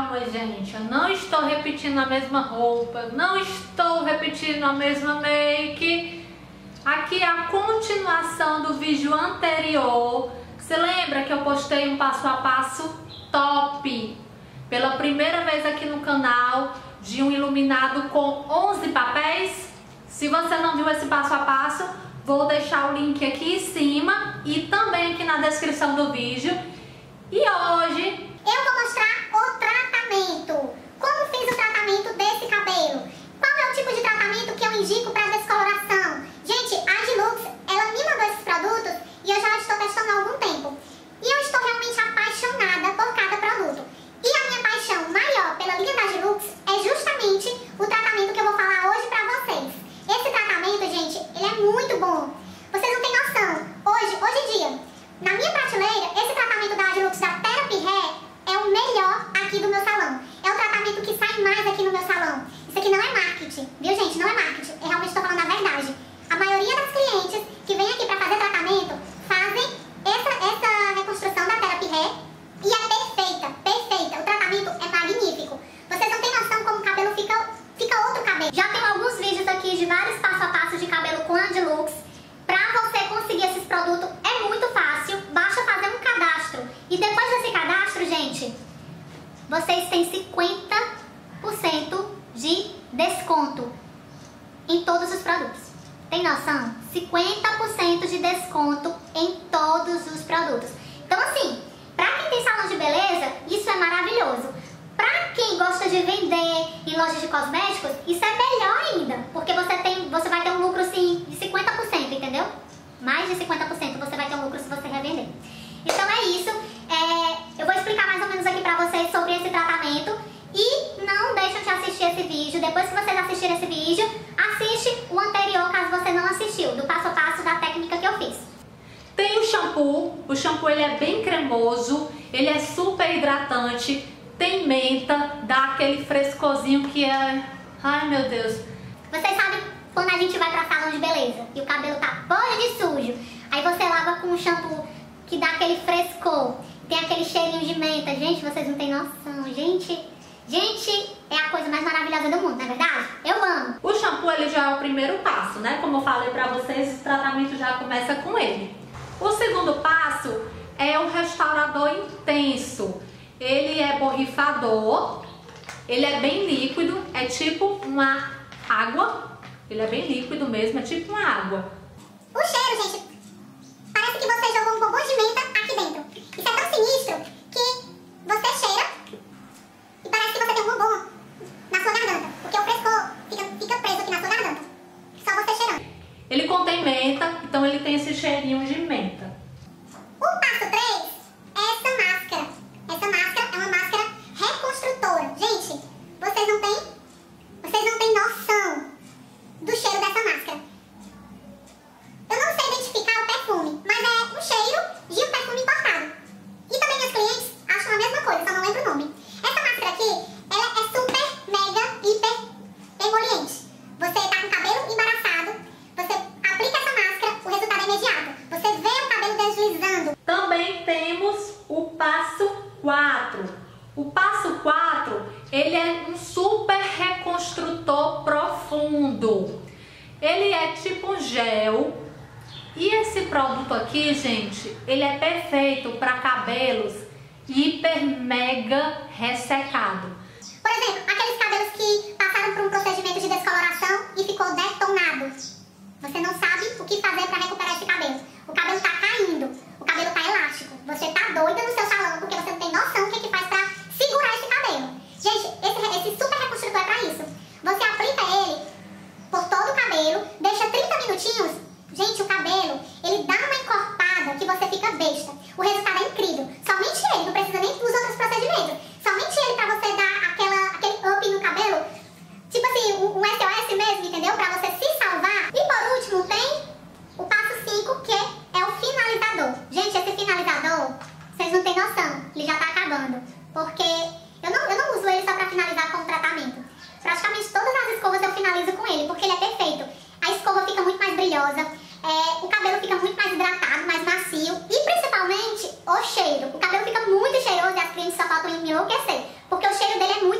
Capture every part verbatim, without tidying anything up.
calma, gente. Eu não estou repetindo a mesma roupa, não estou repetindo a mesma make. Aqui é a continuação do vídeo anterior. Você lembra que eu postei um passo a passo top pela primeira vez aqui no canal de um iluminado com onze papéis? Se você não viu esse passo a passo, vou deixar o link aqui em cima e também aqui na descrição do vídeo. E hoje eu vou mostrar o tratamento. Como fiz o tratamento desse cabelo? Qual é o tipo de tratamento que eu indico para descoloração? Gente, a Dilux, ela me mandou esses produtos e eu já estou testando há algum tempo. E eu estou realmente apaixonada por cada produto. E a minha paixão maior pela linha da Dilux é justamente o tratamento que eu vou falar hoje para vocês. Esse tratamento, gente, ele é muito bom. Vocês não têm noção. Hoje, hoje em dia, na minha prateleira, esse tratamento da Dilux da Therapy Hair é o melhor aqui do meu salão. É o tratamento que sai mais aqui no meu salão. Isso aqui não é marketing, viu, gente? Não é marketing. Eu realmente estou falando a verdade. A maioria das clientes que vem aqui para fazer tratamento fazem essa, essa reconstrução da Therapy Hair e é perfeita, perfeita. O tratamento é magnífico. Vocês não têm noção como o cabelo fica, fica outro cabelo. Já tenho alguns vídeos aqui de vários passo a passo de cabelo com a Dilux. Para você conseguir esses produtos é muito fácil. Basta fazer um cadastro. E depois desse cadastro, gente, vocês têm cinquenta por cento de desconto em todos os produtos. Tem noção? cinquenta por cento de desconto em todos os produtos. Então, assim, pra quem tem salão de beleza, isso é maravilhoso. Pra quem gosta de vender em lojas de cosméticos, isso é melhor ainda. Porque você, tem, você vai ter um lucro, sim, de cinquenta por cento, entendeu? Mais de cinquenta por cento você vai ter um lucro se você revender. Então é isso. É, eu vou explicar mais ou menos aqui pra vocês sobre esse tratamento. E não deixem de assistir esse vídeo. Depois que vocês assistirem esse vídeo, assiste o anterior, caso você não assistiu, do passo a passo da técnica que eu fiz. tem o shampoo. O shampoo ele é bem cremoso, ele é super hidratante, tem menta, dá aquele frescorzinho que é... Ai, meu Deus. Vocês sabem quando a gente vai pra salão de beleza e o cabelo tá podre de sujo, aí você lava com um shampoo que dá aquele frescor, tem aquele cheirinho de menta. Gente, vocês não têm noção. Gente, gente, é a coisa mais maravilhosa do mundo, não é verdade? Eu amo. O shampoo ele já é o primeiro passo, né? Como eu falei pra vocês, o tratamento já começa com ele. O segundo passo é o restaurador intenso. Ele é borrifador, ele é bem líquido, é tipo uma água. Ele é bem líquido mesmo, é tipo uma água. O cheiro, gente, parece que você jogou um bombom de menta aqui dentro. Isso é tão sinistro que você cheira e parece que você tem um bombom na sua garganta, porque o frescor fica, fica preso aqui na sua garganta, só você cheirando. Ele contém menta, então ele tem esse cheirinho de menta. O passo três é essa máscara. Essa máscara é uma máscara reconstrutora. Gente, vocês não têm, vocês não têm noção do cheiro dessa máscara. Eu não sei identificar o perfume, mas é um cheiro de um perfume importado. E também meus clientes acham a mesma coisa, só não lembro o nome. Essa máscara aqui, ela é super, mega, hiper emoliente. Você tá com o cabelo embaraçado, você aplica essa máscara, o resultado é imediato. Você vê o cabelo deslizando. Também temos o passo quatro. O passo quatro, ele é um super reconstrutor profundo. Ele é tipo um gel. E esse produto aqui, gente, ele é perfeito para cabelos hiper mega ressecado. Por exemplo, aqueles cabelos que passaram por um procedimento de descoloração e ficou detonado. Você não sabe o que fazer para recuperar esse cabelo. O cabelo tá caindo, o cabelo tá elástico. Você tá doida no seu salão porque você não tem noção o que, que faz para segurar esse cabelo. Gente, esse, esse super reconstrutor é para isso. Você aplica ele por todo o cabelo, deixa trinta minutinhos. Gente, o cabelo, ele dá uma encorpada que você fica besta. O resultado é incrível. Somente ele, não precisa nem dos outros procedimentos. Somente ele pra você dar aquela, aquele up no cabelo. Tipo assim, um, um S O S mesmo, entendeu? Pra você se salvar. E por último tem o passo cinco, que é o finalizador. Gente, esse finalizador, vocês não têm noção. Ele já tá acabando. Porque eu não, eu não uso ele só pra finalizar com o tratamento. Praticamente todas as escovas eu finalizo com ele, porque ele é perfeito. A escova fica muito mais brilhosa, é, o cabelo fica muito mais hidratado, mais macio e principalmente o cheiro. O cabelo fica muito cheiroso e as clientes só faltam enlouquecer, porque o cheiro dele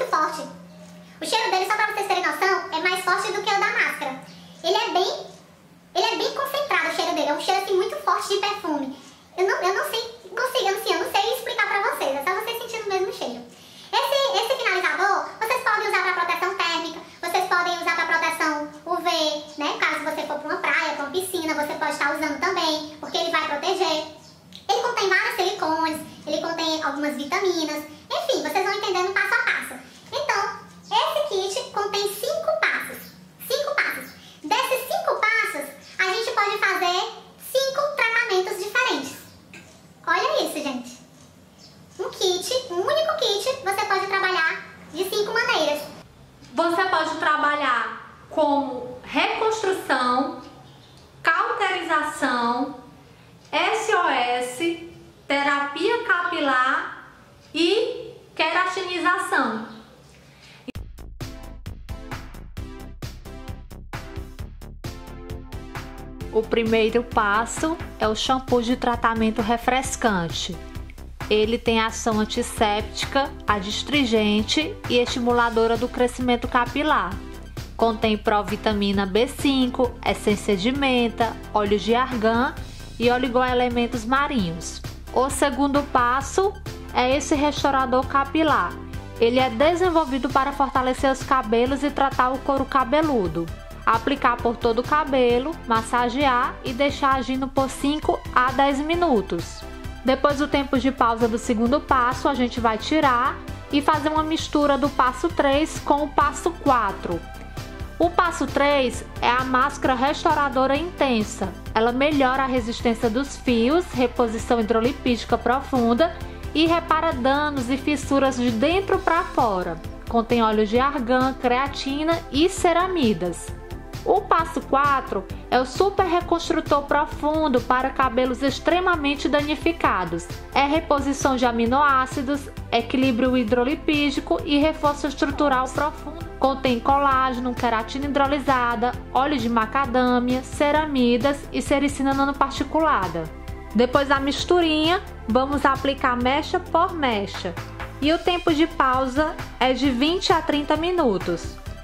forte. O cheiro dele, só pra vocês terem noção, é mais forte do que o da máscara. Ele é bem, ele é bem concentrado, o cheiro dele. É um cheiro assim muito forte de perfume. Eu não, eu não sei, consigo, assim, eu não sei explicar pra vocês. É só vocês sentirem o mesmo cheiro. Esse, esse finalizador, vocês podem usar pra proteção térmica, vocês podem usar pra proteção U V, né? Caso você for pra uma praia, pra uma piscina, você pode estar usando também, porque ele vai proteger. Ele contém vários silicones, ele contém algumas vitaminas, enfim, vocês vão entendendo passo a passo. Então, esse kit contém cinco passos. Cinco passos. Desses cinco passos, a gente pode fazer cinco tratamentos diferentes. Olha isso, gente. Um kit, um único kit, você pode trabalhar de cinco maneiras. Você pode trabalhar como reconstrução, cauterização, S O S, terapia capilar e queratinização. O primeiro passo é o shampoo de tratamento refrescante. Ele tem ação antisséptica, adstringente e estimuladora do crescimento capilar. Contém provitamina B cinco, essência de menta, óleo de argan e oligoelementos marinhos. O segundo passo é esse restaurador capilar. Ele é desenvolvido para fortalecer os cabelos e tratar o couro cabeludo. Aplicar por todo o cabelo, massagear e deixar agindo por cinco a dez minutos. Depois do tempo de pausa do segundo passo, a gente vai tirar e fazer uma mistura do passo três com o passo quatro. O passo três é a máscara restauradora intensa. Ela melhora a resistência dos fios, reposição hidrolipídica profunda e repara danos e fissuras de dentro para fora. Contém óleo de argan, creatina e ceramidas. O passo quatro é o super reconstrutor profundo para cabelos extremamente danificados. É reposição de aminoácidos, equilíbrio hidrolipídico e reforço estrutural profundo. Contém colágeno, queratina hidrolisada, óleo de macadâmia, ceramidas e sericina nanoparticulada. Depois da misturinha, vamos aplicar mecha por mecha. E o tempo de pausa é de vinte a trinta minutos.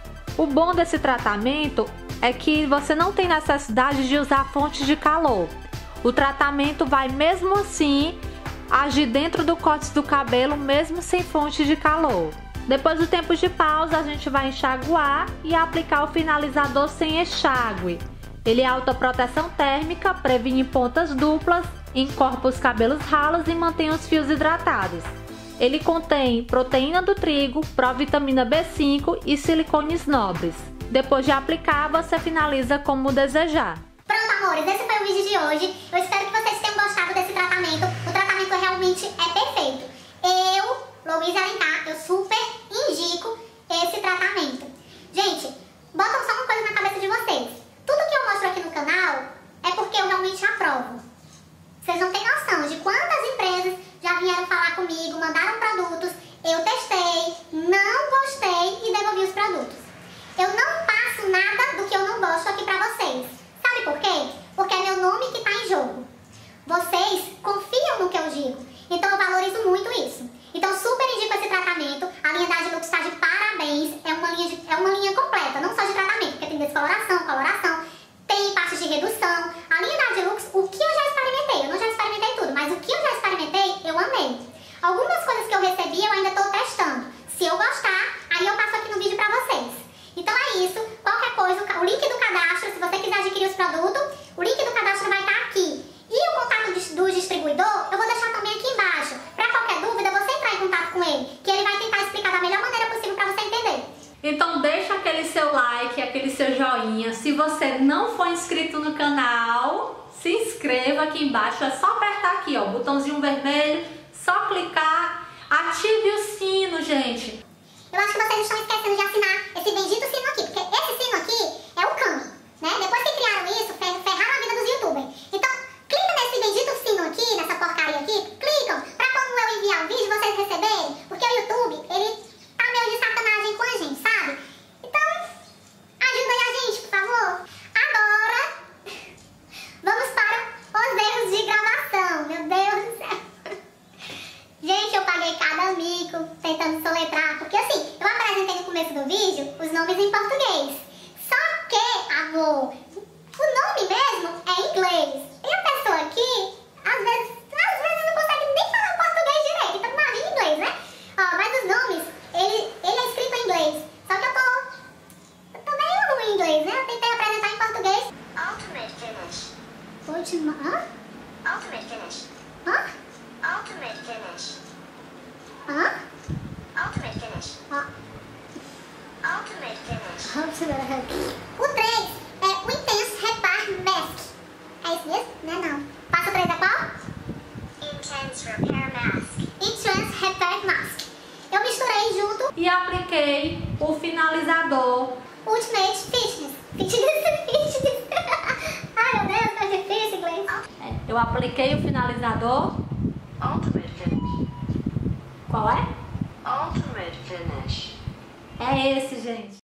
O bom desse tratamento é que você não tem necessidade de usar fontes de calor. O tratamento vai mesmo assim agir dentro do córtex do cabelo, mesmo sem fonte de calor. Depois do tempo de pausa, a gente vai enxaguar e aplicar o finalizador sem enxágue. Ele é alta proteção térmica, previne pontas duplas, encorpa os cabelos ralos e mantém os fios hidratados. Ele contém proteína do trigo, provitamina B cinco e silicones nobres. Depois de aplicar, você finaliza como desejar. Pronto, amores, esse foi o vídeo de hoje. Eu espero que vocês tenham gostado desse tratamento. O tratamento realmente é perfeito. Eu, Louise Alencar, eu super indico esse tratamento. Gente, botam só uma coisa na cabeça de vocês. Tudo que eu mostro aqui no canal é porque eu realmente aprovo. Vocês não têm noção de quantas empresas já vieram falar comigo, mandaram produtos, eu testei, não gostei e devolvi os produtos. Eu não passo nada do que eu não gosto aqui pra vocês. Sabe por quê? Porque é meu nome que tá em jogo. Vocês confiam no que eu digo, então eu valorizo muito isso. Então super indico esse tratamento. A linha da Agilux está de parabéns. É uma linha, de, é uma linha completa, não só de tratamento, porque tem descoloração, coloração, tem parte de redução. A linha da Agilux, o que eu já experimentei, eu não já experimentei tudo, mas o que eu já experimentei, eu amei. Algumas coisas que eu recebi eu ainda estou testando. Se eu gostar, aí eu passo aqui no vídeo pra vocês. Então é isso, qualquer coisa, o link do cadastro, se você quiser adquirir os produtos, o link do cadastro vai estar aqui. E o contato do distribuidor, eu vou deixar também aqui embaixo. Pra qualquer dúvida, você entrar em contato com ele, que ele vai tentar explicar da melhor maneira possível pra você entender. Então deixa aquele seu like, aquele seu joinha. Se você não for inscrito no canal, se inscreva aqui embaixo. É só apertar aqui, ó, o botãozinho vermelho, só clicar, ative o sino, gente. Eu acho que vocês estão esquecendo de assinar esse bendito sino aqui, porque esse sino aqui é o Kami, né? Depois que criaram isso, ferraram a vida dos youtubers. Então, clica nesse bendito sino aqui, nessa porcaria aqui, clicam pra quando eu enviar o vídeo vocês receberem, porque o YouTube, ele tá meio de sacanagem com a gente, sabe? Então, ajuda aí a gente, por favor. Agora, vamos para os erros de gravação, meu Deus do céu. Gente, eu paguei cada mico tentando soletrar, porque assim, eu aprendi do vídeo os nomes em português. Só que, amor, o nome mesmo é em inglês. E a pessoa aqui, às vezes, às vezes não consegue nem falar português direito, então imagina em inglês, né? Ó, mas os nomes, ele, ele é escrito em inglês. Só que eu tô, eu tô meio ruim em inglês, né? Eu tentei apresentar em português. Ultimate finish. Última, hã? Ultimate finish. Hã? Ultimate finish. Hã? Ultimate finish. Ó. Ultimate finish. O três é o Intense Repair Mask. É isso mesmo? Não é não. Passa o três é qual? Intense repair mask. Intense Repair Mask. Eu misturei junto E apliquei o finalizador. Ultimate Fitness. Fitness, fitness. Ai, meu Deus, tá difícil inglês. É, eu apliquei o finalizador. Ultimate finish. Qual é? Ultimate finish. É esse, gente.